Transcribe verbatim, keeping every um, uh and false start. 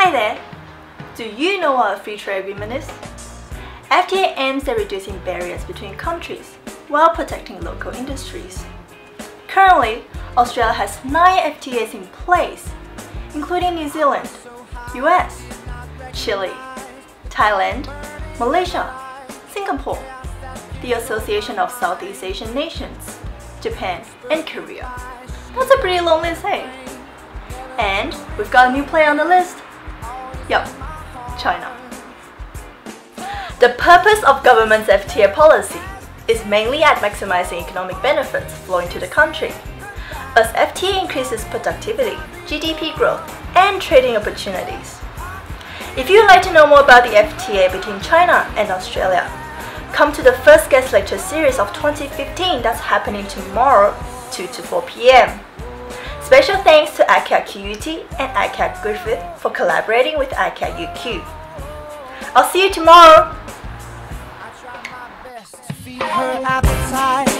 Hi there! Do you know what a free trade agreement is? F T A aims at reducing barriers between countries while protecting local industries. Currently, Australia has nine F T As in place, including New Zealand, U S, Chile, Thailand, Malaysia, Singapore, the Association of Southeast Asian Nations, Japan, and Korea. That's a pretty long list, hey? And we've got a new player on the list. Yup, China. The purpose of government's F T A policy is mainly at maximizing economic benefits flowing to the country, as F T A increases productivity, G D P growth, and trading opportunities. If you'd like to know more about the F T A between China and Australia, come to the first guest lecture series of twenty fifteen that's happening tomorrow, two to four p m Special thanks to A C Y A Q U T and A C Y A Griffith for collaborating with A C Y A U Q. I'll see you tomorrow!